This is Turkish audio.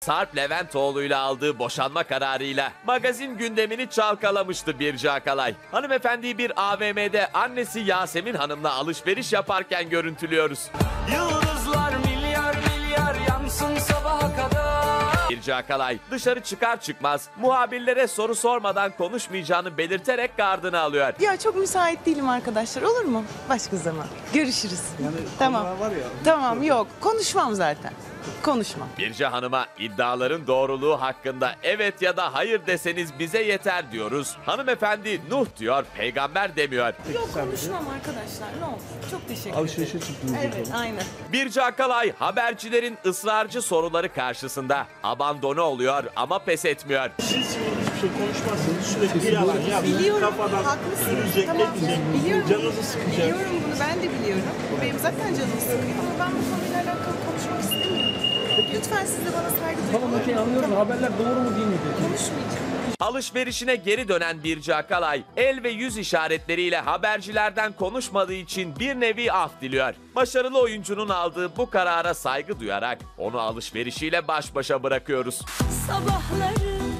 Sarp Leventoğlu'yla aldığı boşanma kararıyla magazin gündemini çalkalamıştı Birce Akalay. Hanımefendiyi bir AVM'de annesi Yasemin Hanım'la alışveriş yaparken görüntülüyoruz. Yıldızlar milyar milyar yansın sabaha kadar. Birce Akalay dışarı çıkar çıkmaz muhabirlere soru sormadan konuşmayacağını belirterek gardını alıyor. Ya çok müsait değilim arkadaşlar, olur mu? Başka zaman. Görüşürüz. Tamam. Tamam, yok. Konuşmam zaten. Konuşmam. Birce Hanım'a iddiaların doğruluğu hakkında evet ya da hayır deseniz bize yeter diyoruz. Hanımefendi Nuh diyor, peygamber demiyor. Yok, konuşmam arkadaşlar, ne olur. Çok teşekkür ederim. Alışverişe çıktınız. Evet, aynen. Birce Akalay habercilerin ısrarcı soruları karşısında abandone oluyor ama pes etmiyor. Siz hiçbir şey konuşmazsanız sürekli yalan. Ya Biliyorum, kafadan haklısın. sürülecek, Tamam, etmeyecek, biliyorum. canınızı sıkacak. Biliyorum bunu, ben de biliyorum. Bu benim zaten canımı sıkıyor ama ben bu konuyla alakalı konuşmak istemiyorum. Lütfen siz de bana saygı duyun. Tamam, okey, anlıyorum. Haberler doğru mu değil mi diye. Konuşmayacağım. Alışverişine geri dönen Birce Akalay, el ve yüz işaretleriyle habercilerden konuşmadığı için bir nevi af diliyor. Başarılı oyuncunun aldığı bu karara saygı duyarak onu alışverişiyle baş başa bırakıyoruz. Sabahları